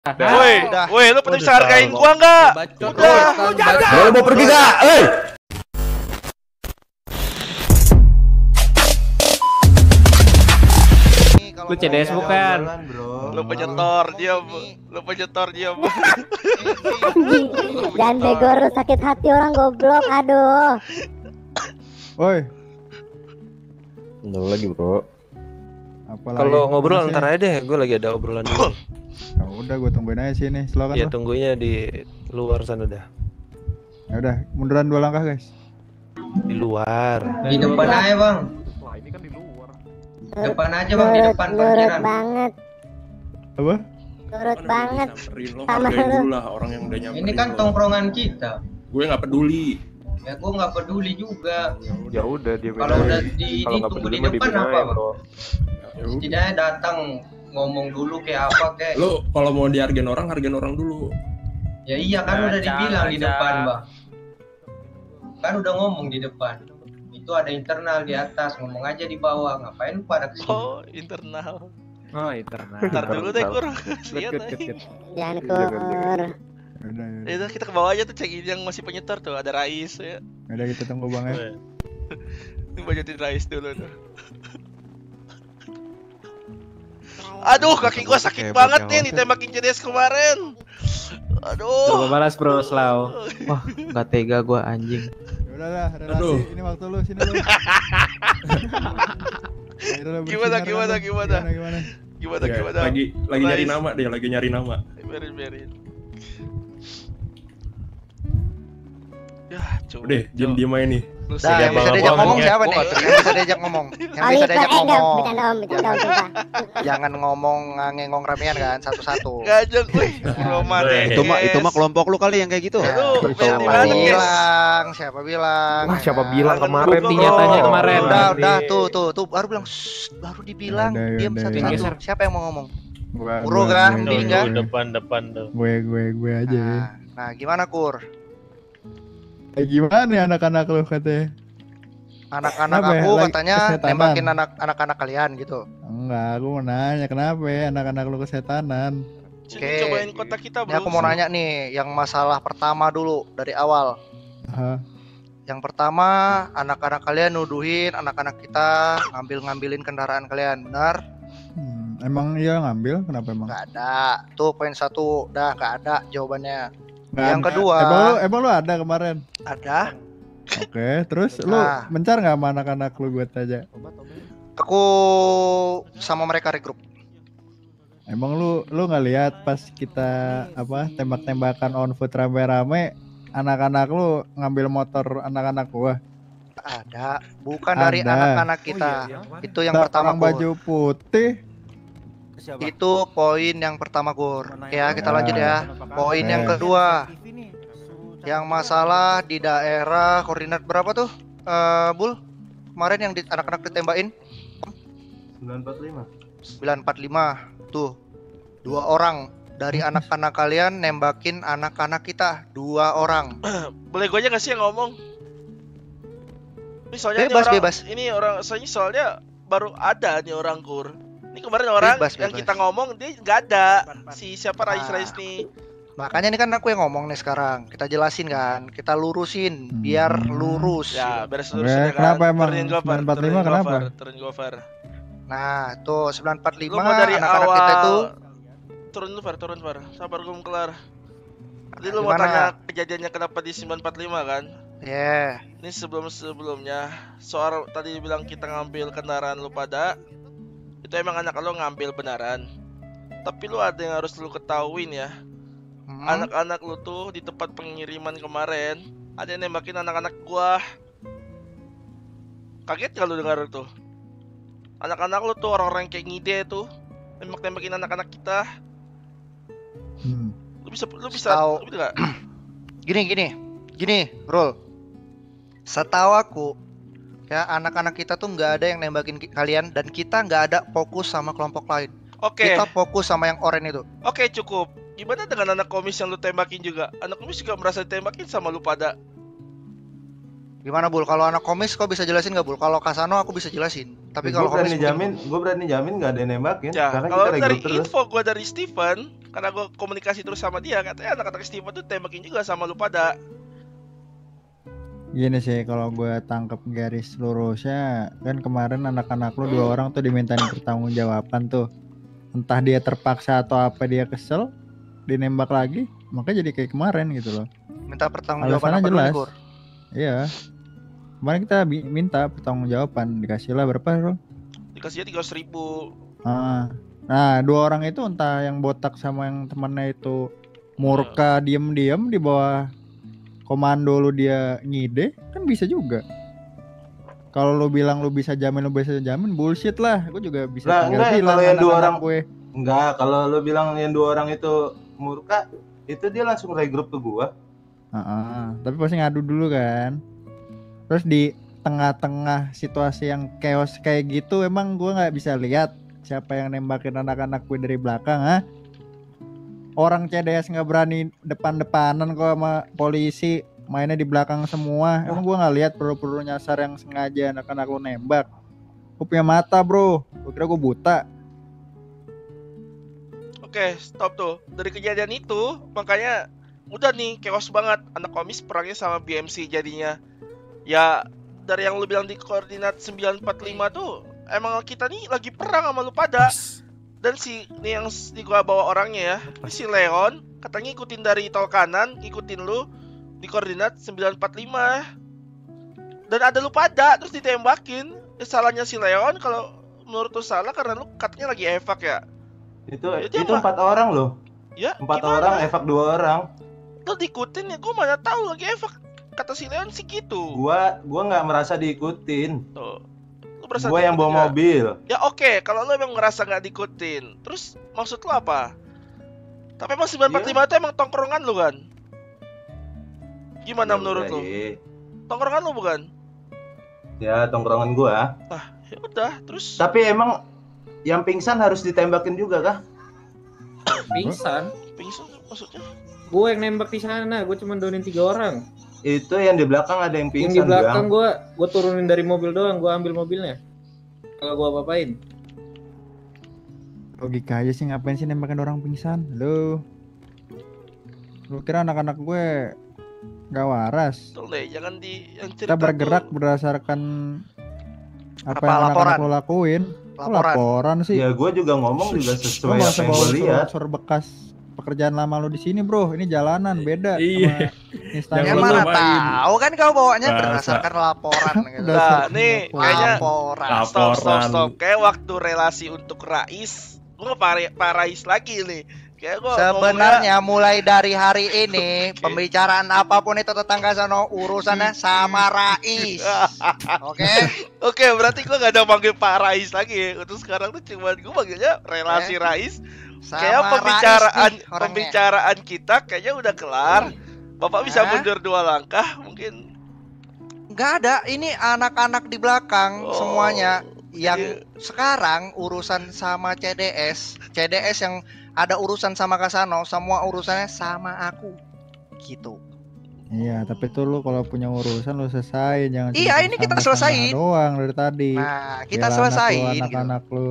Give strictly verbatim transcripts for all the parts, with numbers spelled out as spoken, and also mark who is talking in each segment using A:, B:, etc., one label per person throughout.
A: Woi, woi, lu pada bisa hargain gua enggak? Udah,
B: Lu mau pergi gak? Eh!
C: Lu C D S bukan?
A: Lu penyetor, diam. Lu penyetor, diam.
D: Jangan bego, lu sakit hati orang goblok, aduh.
E: Woi.
B: Nol lagi, Bro.
E: Kalau
F: ngobrol ntar aja deh, gue lagi ada obrolan dulu.
E: Ya udah, gue tungguin aja sini. Slow kan?
F: Iya,
E: lo?
F: tunggunya di luar sana dah.
E: Ya udah, munduran dua langkah, guys.
F: Di luar.
G: Di depan aja, Bang.
C: Wah, ini kan di luar.
G: Depan aja, Bang, di depan
D: Nurut
G: parkiran.
D: banget,
E: Apa?
D: nurut banget.
H: Lo
D: Sama
H: hargain
D: lu.
H: dulu lah orang yang udah nyamperin.
G: Ini kan
H: lo.
G: tongkrongan kita.
H: Gue nggak peduli.
G: Ya gua nggak peduli juga.
C: Ya udah dia
G: Kalau udah di
C: Kalau
G: ini
C: nggak
G: tunggu
C: peduli
G: di
C: mah
G: depan
C: dibina
G: apa,
C: ya,
G: Bang?
C: bro.
H: Ya udah.
G: Setidaknya datang ngomong dulu kayak apa kayak.
H: Lo kalau mau dihargain orang, hargain orang dulu.
G: Ya iya kan udah dibilang di depan, Bang. Kan udah ngomong di depan. Itu ada internal di atas, ngomong aja di bawah. Ngapain pada kesini?
A: Oh, internal.
C: Oh, internal.
A: Ntar dulu deh, Kur. Lihat
C: Good, good,
A: aja.
C: good.
D: Jangan
C: Jangan, jangan.
D: kur.
E: Ya udah, ya
A: Ya
E: udah.
A: udah, kita ke bawah aja tuh, cek yang masih penyetor tuh, ada Rais ya.
E: Ya udah, kita tunggu Bang ya.
A: Ini bajutin Rais dulu tuh. Aduh, kaki gua sakit banget nih ditembakin C D S kemarin.
C: Coba
A: Aduh.
C: balas bro, Slow. Wah, nggak tega gua anjing.
E: Ya udahlah, relasi.
H: Aduh.
E: Ini waktu lu, sini lu. Akhirnya lu
A: Gimana,
E: bersinar
A: gimana,
E: kan, lu.
A: gimana?
E: Gimana, gimana?
A: Gimana
H: Ya,
A: gimana?
H: lagi lagi nyari
A: Rais.
H: nama deh, lagi nyari nama.
A: Biarin, biarin. Ya, coba.
H: Udah, diem diem aja nih.
A: Lu
I: Dah, yang bisa diajak ngomong siapa nih? Yang bisa diajak ngomong. Yang bisa
D: Oliver,
I: diajak
D: eh enggak,
I: ngomong.
D: bercanda om, bercanda om, sumpah.
I: Jangan ngomong ngengong ramean kan, satu-satu.
A: Ngajak, wih, roman ya.
B: Itu mah itu mah kelompok lu kali yang kayak gitu.
A: Aduh,
I: Siapa
A: di mana, Kes?
I: bilang? Siapa bilang?
C: Wah, siapa bilang
A: Kangen
C: kemarin
A: gua,
C: nih
A: bro.
C: nyatanya kemarin.
I: Udah, udah, tuh, tuh, tuh, baru bilang, "Shh," baru dibilang,
E: Yaudah,
I: diam
E: yaudah,
I: satu-satu.
C: yaudah.
I: Siapa yang mau ngomong?
E: Gua,
I: Bro,
E: gua,
I: kan?
E: gua,
I: Mending
E: gua,
I: kan?
E: gua.
F: Depan depan tuh.
E: Gue, gue, gue aja.
I: Nah, nah, gimana Kur?
E: Eh, gimana nih anak-anak lu katanya?
I: Anak-anak
E: Kenapa ya?
I: aku
E: Lagi
I: katanya
E: kesetanan?
I: nembakin anak anak-anak kalian gitu.
E: Enggak, aku mau nanya kenapa ya anak-anak lu kesetanan?
A: Sini
I: Oke.
A: cobain kota kita,
I: Ini
A: bro.
I: aku mau nanya nih, yang masalah pertama dulu dari awal.
E: Hah?
I: Yang pertama, anak-anak kalian nuduhin anak-anak kita ngambil-ngambilin kendaraan kalian, benar?
E: Hmm, emang iya ngambil? Kenapa emang?
I: Nggak ada. Tuh poin satu, dah nggak ada jawabannya.
E: Nggak
I: Yang
E: ada.
I: kedua,
E: emang lu, emang lu ada kemarin?
I: ada.
E: Oke, terus lu
I: Nah.
E: mencar nggak sama anak-anak lu buat aja?
I: Aku sama mereka regroup.
E: Emang lu lu nggak lihat pas kita apa tembak-tembakan on foot rame-rame, anak-anak lu ngambil motor anak-anak gua?
I: Ada. Bukan dari
E: Ada.
I: anak-anak kita. Itu yang
E: Tak,
I: pertama
E: orang
I: Kur.
E: baju putih.
I: Itu poin yang pertama Kur. Ya kita lanjut ya. Poin yang
E: Oke.
I: kedua, yang masalah di daerah koordinat berapa tuh, eh Bul? Kemarin yang di, anak-anak ditembakin
F: sembilan empat lima.
I: sembilan empat lima. Tuh, dua orang dari anak-anak kalian nembakin anak-anak kita, dua orang.
A: Boleh gua aja nggak sih yang ngomong? Ini soalnya
I: Bebas,
A: ini orang,
I: bebas.
A: Ini orang soalnya soalnya baru ada nih orang Kur. Ini kemarin orang
I: Bebas,
A: yang
I: bebas.
A: kita ngomong dia nggak ada. Si siapa Rais
I: Ah.
A: Rais nih?
I: Makanya ini kan aku yang ngomong nih sekarang. Kita jelasin kan, kita lurusin biar
E: Hmm.
I: lurus.
A: Ya, beres
E: Oke,
A: lurus aja kan.
E: kenapa emang
A: Turunin gua, Far.
E: sembilan empat lima
A: Turunin gua,
E: kenapa?
A: Far. Turunin gua, Far.
I: Nah, tuh sembilan empat
A: Lu
I: lima
A: mau dari
I: anak-anak
A: awal
I: kita itu
A: turun dulu, Far, turun, Far. Sabar gua belum kelar. Jadi lu mau
I: Gimana?
A: tanya kejadiannya kenapa di sembilan empat lima kan?
I: ya.
A: Ini sebelum-sebelumnya soal tadi bilang kita ngambil kendaraan lu pada itu emang anak lo ngambil benaran. Tapi lu ada yang harus lu ketahuin ya.
I: Hmm.
A: Anak-anak lu tuh di tempat pengiriman kemarin ada yang nembakin anak-anak gua. Kaget kalau dengar tuh. Anak-anak lu tuh orang-orang kayak ngide tuh nembak-nembakin anak-anak kita.
E: Hmm.
A: Lu bisa lu bisa
I: Tahu.
A: lu bisa nggak?
I: Gini gini gini Rul, setahu aku ya anak-anak kita tuh nggak ada yang nembakin ki- kalian, dan kita nggak ada fokus sama kelompok lain.
A: Oke.
I: Kita fokus sama yang oranye itu.
A: Oke, cukup. Gimana dengan anak komis yang lu tembakin juga? Anak komis juga merasa ditembakin sama lu pada.
I: Gimana Bul? Kalau anak komis kau bisa jelasin nggak Bul? Kalau Kasano aku bisa jelasin. Tapi
F: Gue
I: kalau
F: berani
I: Homies
F: jamin, gue berani jamin nggak ada yang nembakin.
A: Ya,
F: Karena
A: kalau
F: kita
A: dari
F: regroup terus.
A: info gue dari Steven, karena gue komunikasi terus sama dia, katanya anak-anak Steven tuh tembakin juga sama lu pada.
E: Gini sih kalau gue tangkep garis lurusnya, kan kemarin anak-anak lu dua orang tuh dimintain pertanggungjawaban tuh. Entah dia terpaksa atau apa dia kesel, dinembak lagi, makanya jadi kayak kemarin gitu loh.
I: minta pertanggungjawaban
E: Alasannya
I: apa dulu nih,
E: jelas.
I: Gur?
E: Iya. Kemarin kita bi- minta pertanggungjawaban, dikasih lah berapa bro?
A: Dikasihnya tiga ratus ribu.
E: Ah. Nah dua orang itu entah yang botak sama yang temannya itu murka diem-diem di bawah komando lu dia ngide, kan bisa juga. Kalau lu bilang lu bisa jamin, lu bisa jamin, bullshit lah. Gue juga bisa
F: Lah,
E: tinggal
F: enggak,
E: bilang
F: kalau yang dua
E: anak-anak
F: orang-
E: gue.
F: Enggak, kalau lu bilang yang dua orang itu murka, itu dia langsung regroup ke gua.
E: Heeh, tapi pasti ngadu dulu kan. Terus di tengah-tengah situasi yang chaos kayak gitu, emang gue nggak bisa lihat siapa yang nembakin anak-anak gue dari belakang, ha? Orang C D S nggak berani depan-depanan kok sama polisi, mainnya di belakang semua. Emang gue nggak lihat peluru-peluru nyasar yang sengaja anak-anak lu nembak. Gue punya mata bro, gue kira gue buta.
A: Oke, stop tuh. Dari kejadian itu, makanya udah nih chaos banget. Anak komis perangnya sama B M C jadinya. Ya, dari yang lu bilang di koordinat sembilan empat lima tuh, emang kita nih lagi perang sama lu pada. Dan si nih yang s- di gua bawa orangnya ya, ini si Leon katanya ikutin dari tol kanan, ngikutin lu di koordinat sembilan empat lima. Dan ada lu pada, terus ditembakin. Ya, salahnya si Leon kalau menurut lu salah karena lu katanya lagi evak ya.
F: Itu
A: Ya, dia
F: itu
A: mah-
F: empat orang loh.
A: Ya,
F: Empat
A: gimana?
F: orang, evak dua orang.
A: Lu diikutin ya, gua mana tahu lagi evak. Kata si Leon sih gitu.
F: Gua gua nggak merasa diikutin.
A: Tuh. Lu berasa
F: Gua yang
A: diikutin
F: bawa
A: nggak?
F: mobil.
A: Ya oke, kalau lu emang ngerasa nggak diikutin, terus maksud lu apa? Tapi emang sembilan empat lima itu emang tongkrongan lu kan? Gimana
F: Ya
A: menurut
F: udah,
A: lu?
F: iya.
A: Tongkrongan lu bukan?
F: Ya tongkrongan gua.
A: Ya udah, terus
F: Tapi emang yang pingsan harus ditembakin juga kah?
J: Pingsan.
A: pingsan maksudnya?
J: Gue yang nembak di sana, gue cuma donin tiga orang.
F: Itu yang di belakang ada yang
J: Yang di
F: pingsan,
J: belakang
F: Bang.
J: gue, gue turunin dari mobil doang, gue ambil mobilnya. Kalau gue apa-apain.
E: Logika aja sih, ngapain sih nembakin orang pingsan? Lu Lu kira anak-anak gue gak waras?
A: Tuh deh, jangan di yang
E: Kita
A: cerita
E: bergerak
A: tuh.
E: berdasarkan apa,
I: Apa,
E: yang
I: laporan?
E: anak-anak lu lakuin. Kok
I: Laporan.
E: laporan sih?
F: Ya gua juga ngomong juga
E: Lu
F: sesuai
E: nggak
F: apa
E: usah
F: yang
E: bawa
F: gua lihat.
E: unsur bekas pekerjaan lama lu di sini bro. Ini jalanan beda
H: Iya.
E: sama instansi.
I: Ya
H: Jangan
I: mana
H: lupain.
I: tahu kan kau bawanya
H: Masa.
I: berdasarkan laporan gitu.
E: Udah.
A: Nah, nih kayaknya
I: Laporan.
A: stop stop
H: Laporan.
A: stop. Kayak waktu relasi untuk Rais, gua Pak Pak Rais lagi nih. Kayak gua ngomongnya-
I: Sebenarnya mulai dari hari ini pembicaraan apapun itu tetangga sono urusannya sama Rais. Oke?
A: Oke, berarti gua gak ada manggil Pak Rais lagi ya. Untuk sekarang tuh cuma gua manggilnya relasi
I: Eh,
A: Rais.
I: Sama
A: Kayak
I: Rais
A: pembicaraan
I: nih orangnya.
A: pembicaraan kita kayaknya udah kelar. Bapak bisa
I: Hah?
A: mundur dua langkah mungkin.
I: Nggak ada, ini anak-anak di belakang
A: Oh,
I: semuanya yang
A: jadi-
I: sekarang urusan sama C D S, C D S yang ada urusan sama Kasano, semua urusannya sama aku. Gitu.
E: Iya, tapi tuh lu kalau punya urusan lu selesai, jangan
I: Iya,
E: cuma
I: ini kita
E: sama-sama
I: selesain.
E: doang dari tadi.
I: Nah, kita
E: Bela
I: selesain
E: anak lu,
I: gitu.
E: anak-anak lu.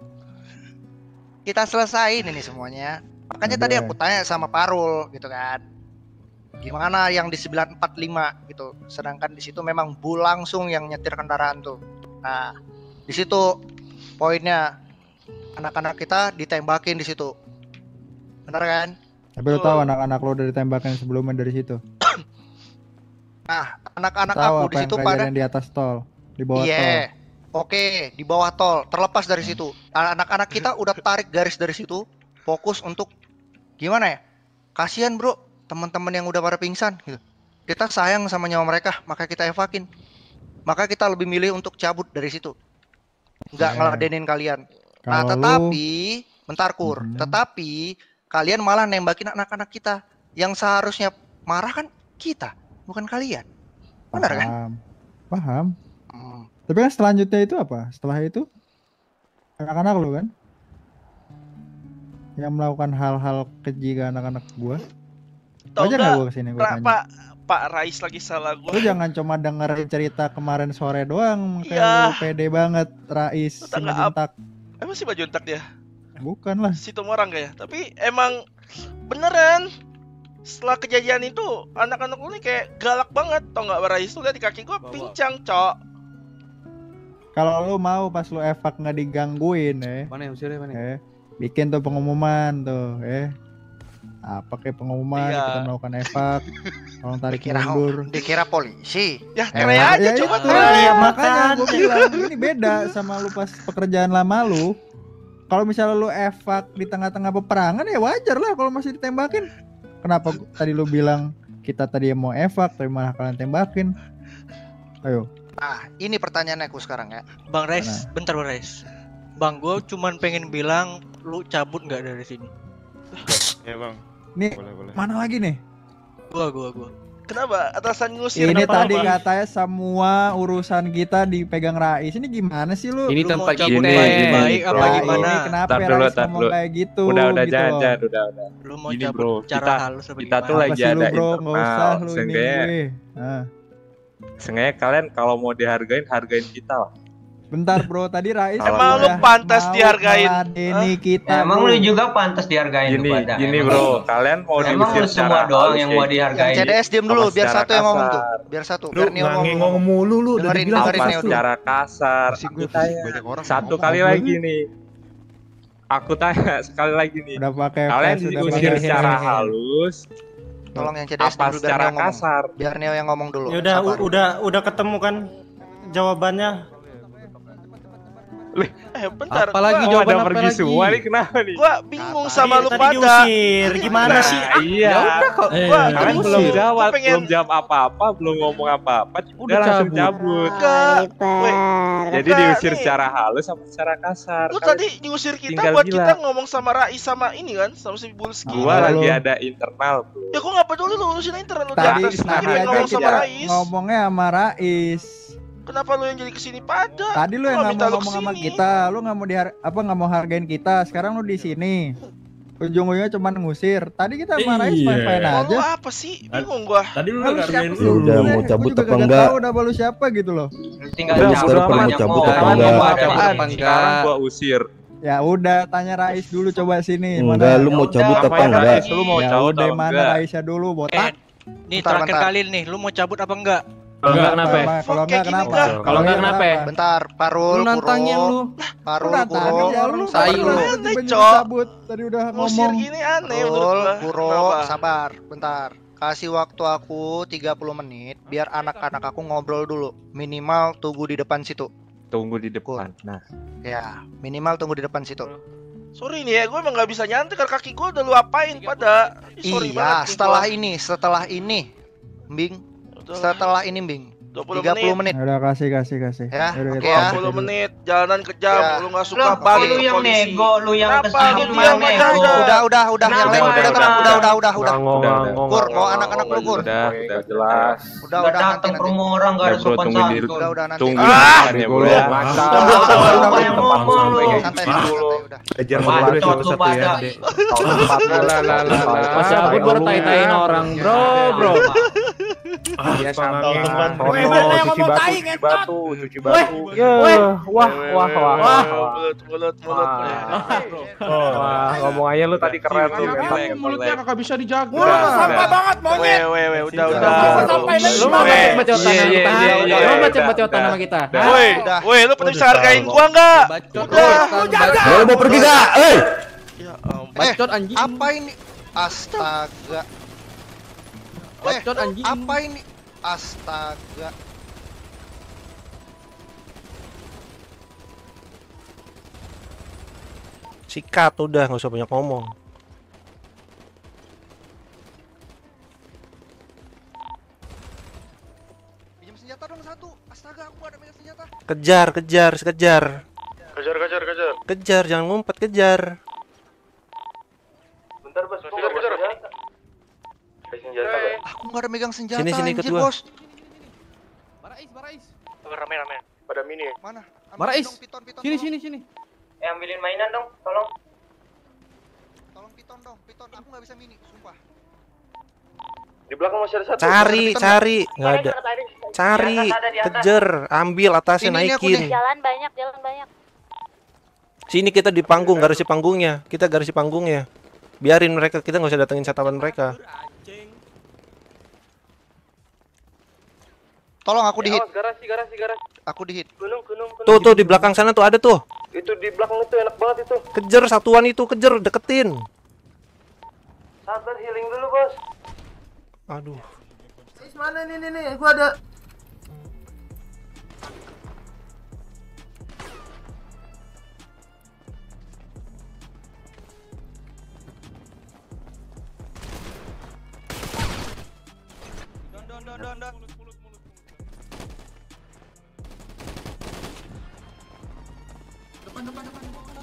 I: Kita selesain ini semuanya. Makanya tadi
E: Udah.
I: aku tanya sama Parul gitu kan. Gimana yang di sembilan empat lima gitu. Sedangkan di situ memang Bu langsung yang nyetir kendaraan tuh. Nah, di situ poinnya anak-anak kita ditembakin di situ. Bener kan?
E: Tapi lu tahu anak-anak lu dari tembakan sebelumnya dari situ.
I: Nah, anak-anak
E: Tahu
I: aku
E: apa
I: di
E: yang
I: situ pada
E: kejadian di atas tol, di bawah tol.
I: iya. Oke, di bawah tol, terlepas dari situ. Anak-anak kita udah tarik garis dari situ, fokus untuk gimana ya? Kasihan, Bro, teman-teman yang udah pada pingsan gitu. Kita sayang sama nyawa mereka, maka kita evakin. Maka kita lebih milih untuk cabut dari situ. Nggak
E: Ya.
I: ngeladenin kalian. Nah,
E: Kalau lu-
I: tetapi bentar Kur,
E: Mhm.
I: tetapi kalian malah nembakin anak-anak kita. Yang seharusnya marah kan kita, bukan kalian. Benar kan?
E: Paham. Paham.
I: Hmm.
E: Tapi kan selanjutnya itu apa? Setelah itu anak-anak lu kan yang melakukan hal-hal keji ke anak-anak gua.
A: tau
E: Aja nggak
A: nggak?
E: gua kesini gua
A: Ra-
E: tanya.
A: Pak Pak Rais lagi salah gua.
E: Lu jangan cuma dengerin cerita kemarin sore doang, kayak
A: Iya.
E: lu pede banget, Rais
A: Udah nggak
E: Simajuntak.
A: Emang sih Majuntak dia?
E: Bukan lah.
A: Si Tumorang kayak. Tapi emang beneran setelah kejadian itu anak-anak lu nih kayak galak banget, tau nggak Pak Rais? Lu lihat di kaki gua pincang, Cok.
E: Kalau lu mau pas lu evak nggak digangguin eh,
C: Mana yang usirnya mana?
E: eh bikin tuh pengumuman tuh, eh apa kayak pengumuman
A: Iya.
E: kita melakukan evak, tolong tarik
I: Dikira
E: mundur.
I: dikira polisi.
A: Ya
E: Eh,
A: kere aja
E: ya
A: coba
E: itu,
A: kere.
E: iya, makanya gue bilang ini beda sama lu pas pekerjaan lama lu. Kalau misalnya lu evak di tengah-tengah peperangan ya wajar lah kalau masih ditembakin. Kenapa gua- tadi lu bilang kita tadi mau evak tapi malah kalian tembakin? Ayo.
I: Nah, ini pertanyaannya aku sekarang ya.
K: Bang Rais, bentar Bang Rais. Bang, gue cuman pengen bilang lu cabut nggak dari sini?
L: Ya bang.
E: Nih
L: Boleh boleh.
E: mana lagi nih?
K: Gua, gua, gua.
A: Kenapa atasan ngusir?
E: Ini
A: kenapa,
E: tadi
A: Bang?
E: katanya semua urusan kita dipegang Rais. Ini gimana sih lu?
C: Ini
K: Lu
C: tempat
K: mau cabut
C: kita.
K: baik-baik apa
E: Nah,
K: gimana?
E: ini kenapa
L: Tar dulu,
E: Rais
L: tar
E: ngomong
L: dulu.
E: kayak gitu?
L: Udah udah
E: gitu
L: jangan
E: loh.
L: jangan udah udah.
K: Lu mau
L: Gini,
K: cabut
L: bro,
K: cara
L: kita-
K: halus apa
L: kita
K: gimana?
L: tuh
E: Apa
L: lagi
E: sih lu
L: ada
E: bro? Nggak usah
L: internal.
E: lu ini
L: Seenggaknya
E: gue. Nah.
L: seenggaknya kalian kalau mau dihargain hargain kita lah.
E: Bentar bro, tadi Rais
A: Emang
E: udah
A: lu pantas
E: mau
A: dihargain?
E: meladeni kita.
G: Emang
E: bro.
G: lu juga pantas dihargain
L: Gini
G: tuh pada.
L: gini
G: Emang
L: bro,
G: lu-
L: kalian mau
G: Emang
L: diusir
G: lu semua
L: secara
G: doang
L: halus
G: yang
L: kayak
G: mau
L: gitu.
I: Yang
G: dihargain.
I: C D S diem dulu,
L: Sama
I: biar
L: secara
I: satu yang ngomong tuh.
L: kasar.
I: Biar satu,
M: Lu
I: biar Neo
M: ngangi
I: ngomong.
M: ngomong mulu lu udah
I: Dengerin,
M: dibilang
I: dengerin,
L: Apa
I: Neo dulu.
L: secara kasar?
M: Pusing
L: Aku
M: gue,
L: tanya
M: pusing. Banyak orang
L: satu
M: ngomong.
L: kali
E: Apa
L: lagi
E: sih?
L: nih. Aku tanya sekali lagi nih.
E: Udah pakai
L: Kalian
E: flash, udah
L: diusir
E: pakai
L: secara
E: hehe.
L: halus
I: Tolong yang C D S
L: apa
I: dulu biar
L: secara
I: Neo ngomong.
L: kasar?
I: Biar Neo yang ngomong dulu.
J: Ya udah
I: Sabar.
J: udah udah ketemu kan jawabannya.
A: Eh bentar.
C: Apalagi
A: gua,
L: Oh,
C: jawaban
L: ada
C: apa
L: pergi
C: lagi?
L: semua nih kenapa nih?
A: gua bingung sama lu
J: Tadi
A: pada.
J: diusir, gimana
L: Nah,
J: sih?
L: iya.
C: Ya udah kok.
A: Gua
L: Kalian
A: gua
L: belum
A: gua
L: jawab,
A: pengen
L: belum jawab apa-apa, belum ngomong apa-apa, udah
C: Udah
L: langsung
C: cabut.
L: cabut.
A: enggak.
D: Sniper.
L: Jadi
A: Bukan,
L: diusir
A: nih.
L: secara halus apa secara kasar?
A: Lu
L: Kalian-
A: tadi diusir kita
L: tinggal
A: buat
L: bilang.
A: kita ngomong sama Rais sama ini kan, sama si Bulski.
L: Gua
E: Ah,
L: lagi
E: lu.
L: ada internal, bro.
A: Ya gua nggak peduli lu urusin internet lu di
E: Tadi,
A: atas
E: tadi
A: sendiri
E: aja
A: ngomong sama
E: kita
A: Rais.
E: ngomongnya sama Rais.
A: Kenapa lu yang jadi kesini pada?
E: Tadi lu yang
A: Gua
E: nggak
A: minta
E: mau
A: lu
E: ngomong sama
A: kesini.
E: kita, lu nggak mau dihar apa nggak mau hargain kita. Sekarang lu di sini. Ujung-ujungnya cuma ngusir. Tadi kita sama Rais
H: Iya.
E: main-main
A: Oh, lu
E: aja.
A: apa sih? Bingung gua.
H: Tadi lu
E: Nah,
H: udah
E: lu
H: hargain
E: siapa
H: lu.
E: sih?
B: Udah, mau
E: Gua
B: cabut
E: juga
B: apa
E: nggak
B: enggak?
E: tahu udah balu siapa gitu loh.
G: Lu tinggal
L: Udah,
G: cabut
B: sekarang
G: banyak
B: mau cabut
G: ngomong.
B: apa
L: Kalian
B: enggak?
L: mau
G: Ada
L: apaan?
C: apa
L: Sekarang
C: enggak?
L: gua usir.
E: Ya udah, tanya Rais dulu coba sini.
B: Enggak, lu
G: Ya
B: mau
G: udah,
B: cabut apa
L: Ngapain
B: enggak?
L: Rais? Lu mau
E: Ya
L: cabut
E: udah,
L: apa
E: mana
L: enggak?
E: Raisnya dulu,
K: Eh,
E: botak.
K: nih
I: Bentar,
K: terakhir
I: bentar.
K: kali nih, lu mau cabut apa enggak?
M: Kalau enggak kenapa?
E: Apa? Kalau
A: Kayak
E: enggak
A: gini
E: kenapa?
A: enggak.
M: Kalau enggak kenapa?
I: Bentar, Parul,
C: Lu nantangin
I: Kuro.
C: lu.
I: Parul,
E: Lu nantangin
I: Kuro.
E: ya, lu
C: Tai
E: baru
C: lu.
E: tiba-tiba
A: Aneh,
E: nyuruh
A: Cok.
E: cabut. Tadi udah
A: Ngusir
E: ngomong.
A: gini aneh menurut
I: Parul,
A: gua.
I: Kuro,
A: Kenapa?
I: sabar, bentar. Kasih waktu aku tiga puluh menit biar anak-anak aku ngobrol dulu. Minimal tunggu di depan situ.
L: Tunggu di depan. Nah,
I: Ya, minimal tunggu di depan situ.
A: Sorry nih ya, gue emang gak bisa nyantai karena kaki gue udah lu apain pada. Ih, sorry banget
I: Iya,
A: nih
I: setelah
A: gua.
I: ini, setelah ini, Bing.
A: Udah lah,
I: Setelah ini, Bing.
A: dua puluh
I: tiga puluh menit.
E: Ya udah kasih kasih kasih.
I: Ya,
E: Yaudah,
I: oke
E: kita
I: ya.
E: lanjut
A: dua puluh
E: dulu.
A: menit, jalanan kejam,
I: Ya.
A: lu gak
G: Lu,
A: suka balik
G: lu
A: ke
G: yang
A: polisi.
G: nego, lu yang
A: Kenapa?
G: kesini
A: Lu
G: lu
A: diam
G: yang
A: aja
G: nego.
A: udah.
I: Udah, udah, udah, yang
G: Kenapa?
I: lain
L: Udah,
I: udah,
L: udah,
I: tenang, udah, udah, udah, udah.
M: Ngomong,
L: Udah,
M: ngomong.
I: Kur, bawa anak-anak lu, Kur.
L: udah, udah jelas.
I: Udah,
G: Udah
I: udah, nanti,
G: datang ke
I: nanti.
G: rumah orang gak ada
L: Udah, bro,
G: sopan
L: tunggu di-
G: santun.
I: Udah, udah, nanti.
L: Tunggu
A: Ah!
L: di depan ya, bro.
M: Gua
L: ya.
M: masa.
G: Udah,
I: Udah,
G: udah,
I: udah,
G: udah,
I: udah,
G: yang
I: udah.
G: ngomong lu.
I: Santai,
L: Dulu.
I: santai, udah.
M: Kejar
G: Bacot
M: mobil
G: lu
M: satu-satu
G: pada.
M: ya, Dek.
L: Lah, lah, lah, lah, lah.
M: Pas cabut baru tai-taiin orang, bro, bro.
L: Iya, santai.
M: Rono, cuci batu, cuci batu, cuci batu.
A: Ya,
M: wah, wah, wah, wah.
A: Mulut, mulut, mulut.
M: Wah, ngomong aja lu tadi keren tuh.
L: Relax,
M: Mulutnya
L: relax.
M: kagak bisa dijaga.
L: Udah, udah.
M: banget
A: Weh, weh, weh, udah, udah.
M: Sampai
A: Lu
M: mau
A: Weh,
M: bacot-bacotan
L: iya,
M: sama
L: iya,
M: kita.
L: iya, iya,
M: Lu
L: iya,
M: bacot-bacotan
L: udah,
M: sama kita.
L: udah.
A: Woi,
I: Udah.
A: woi, lu pada bisa hargain gua enggak?
C: Bacot.
A: Udah.
B: Lu mau pergi enggak? Eh!
A: Ya ampun.
C: Bacot anjing.
I: Apa ini? Astaga. Eh,
C: Bacot anjing.
I: apa ini? Astaga.
M: Sikat udah, nggak usah banyak ngomong.
I: Pinjam senjata dong satu. Astaga, aku ada pinjam senjata.
M: Kejar, kejar, kejar.
L: Kejar, kejar, kejar.
M: Kejar, jangan ngumpet, kejar.
F: Bentar, Bos.
L: Kejar, kejar.
F: Senjata, Bos.
I: Aku nggak ada megang senjata.
M: Sini, sini, ikut
I: anjir,
M: gua.
I: Bos.
C: Barais, Barais.
K: Rame-rame.
L: Pada mini.
I: Mana? Ambil
C: Barais.
I: dong, piton, piton,
C: Sini,
I: tolong.
C: sini, sini.
G: Eh, ambilin mainan dong, tolong.
I: Tolong piton dong, piton. Aku nggak bisa mini, sumpah.
F: Di belakang masih ada satu.
M: Cari, cari, nggak ada. Cari, kejar, ambil atasnya,
I: Ini, ini aku
M: naikin.
I: nih.
D: Jalan banyak, jalan banyak.
M: Sini kita di panggung, garasi panggungnya. Kita garasi panggungnya. Biarin mereka, kita nggak usah datengin satapan mereka.
I: Tolong aku dihit.
F: Garasi, garasi, garasi.
I: Aku dihit.
F: Gunung, gunung, gunung.
M: Tuh, tuh di belakang sana tuh ada tuh.
F: Itu di belakang itu enak banget itu.
M: Kejar satuan itu, kejar, deketin.
F: Sabar, healing dulu, Bos.
M: Aduh.
F: Sis, mana nih, nih, nih? Gua ada.
A: Don, don, don.
N: Depan, depan, depan.